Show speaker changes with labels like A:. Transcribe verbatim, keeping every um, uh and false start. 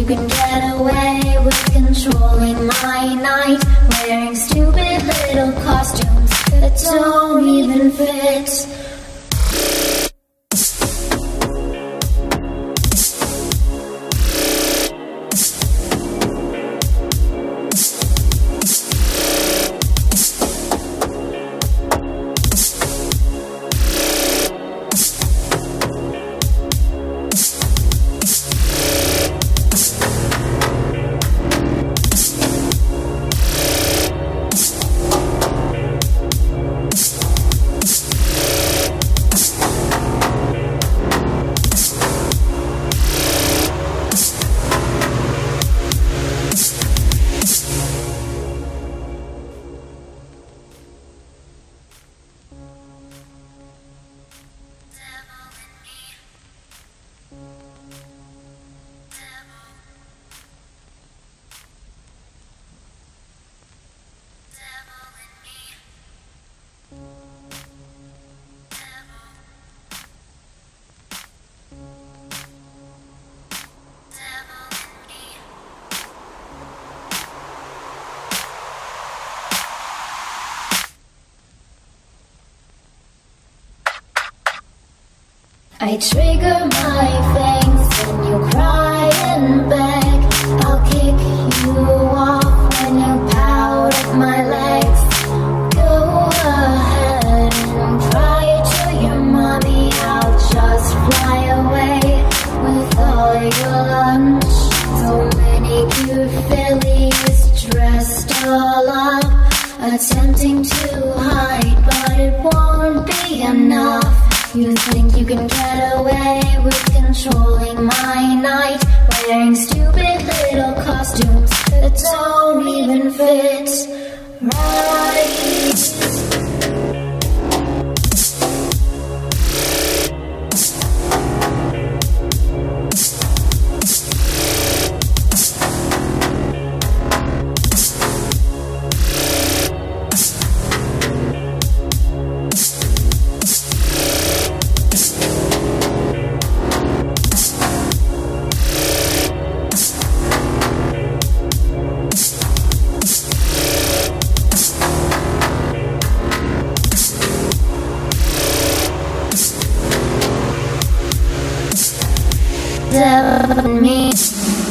A: you can get away with controlling my night, wearing stupid little costumes that don't even fit. I trigger my things when you cry and beg. I'll kick you off when you pout at my legs. Go ahead and cry to your mommy. I'll just fly away with all your lunch. So many cute fillies dressed all up, attempting to hide, but it won't be enough. You think you can get away with controlling my night, wearing stupid little costumes that don't even fit right. Devil in me.